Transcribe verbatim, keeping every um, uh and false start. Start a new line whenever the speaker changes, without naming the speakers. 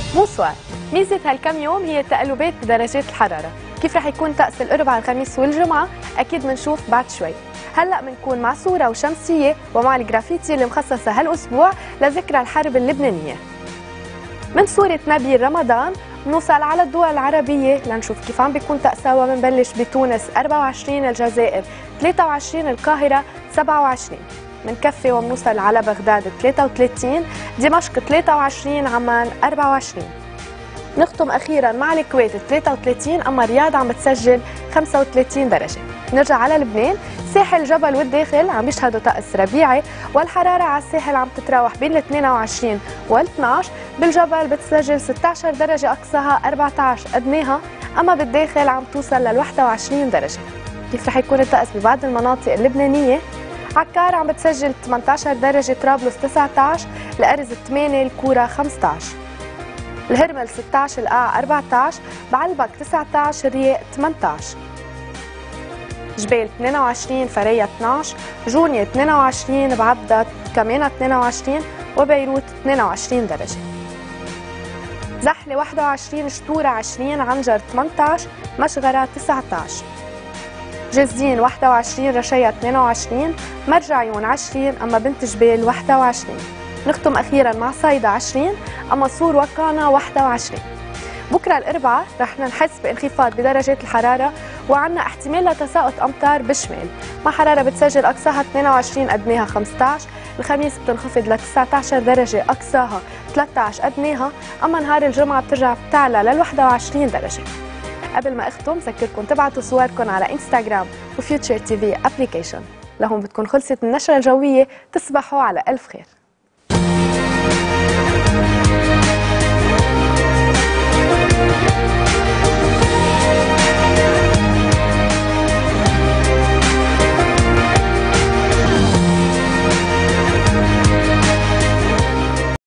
مو سؤال، ميزة هالكم يوم هي التقلبات بدرجات الحرارة. كيف رح يكون طقس الأربعاء الخميس والجمعة؟ أكيد منشوف بعد شوي. هلأ منكون مع صورة وشمسية ومع الجرافيتي اللي مخصصة هالأسبوع لذكرى الحرب اللبنانية. من صورة نبيل رمضان بنوصل على الدول العربية لنشوف كيف عم بيكون طقسها، ومنبلش بتونس أربعة وعشرين، الجزائر ثلاثة وعشرين، القاهرة سبعة وعشرين. منكفي وبنوصل على بغداد ثلاثة وثلاثين، دمشق ثلاثة وعشرين، عمان أربعة وعشرين. نختم أخيرا مع الكويت ثلاثة وثلاثين، أما الرياض عم بتسجل خمسة وثلاثين درجة. نرجع على لبنان، ساحل جبل والداخل عم بيشهدوا طقس ربيعي، والحرارة على الساحل عم تتراوح بين ال اثنين وعشرين وال اثنعش، بالجبل بتسجل ستة عشر درجة أقصاها أربعة عشر أدناها، أما بالداخل عم توصل لل واحد وعشرين درجة. كيف رح يكون الطقس ببعض المناطق اللبنانية؟ عكار عم بتسجل ثمانية عشر درجة، طرابلس تسعة عشر، الأرز ثمانية، الكورة خمسة عشر، الهرمل ستة عشر، القاع أربعة عشر، بعلبك تسعة عشر، رياق ثمانية عشر، جبال اثنين وعشرين، فريا اثنعش، جونيا اثنين وعشرين، بعبدة كمان اثنين وعشرين، وبيروت اثنين وعشرين درجة. زحلة واحد وعشرين، شطورة عشرين، عنجر ثمانية عشر، مشغرة تسعة عشر، جزدين واحد وعشرين، رشية اثنين وعشرين، مرج عيون عشرين، أما بنت جبال واحد وعشرين. نختم أخيرا مع صيدا عشرين، أما صور وقانا واحد وعشرين. بكرة الأربعاء رح نحس بانخفاض بدرجات الحرارة، وعنا احتمال لتساقط أمطار بالشمال، مع حرارة بتسجل أقصاها اثنين وعشرين، أدناها خمسة عشر. الخميس بتنخفض ل تسعة عشر درجة، أقصاها ثلاثة عشر، أدناها، أما نهار الجمعة بترجع بتعلى لل واحد وعشرين درجة. قبل ما أختم بذكركم تبعتوا صوركم على انستغرام وفيوتشر تي في ابليكيشن. لهون بتكون خلصت النشرة الجوية، تصبحوا على ألف خير.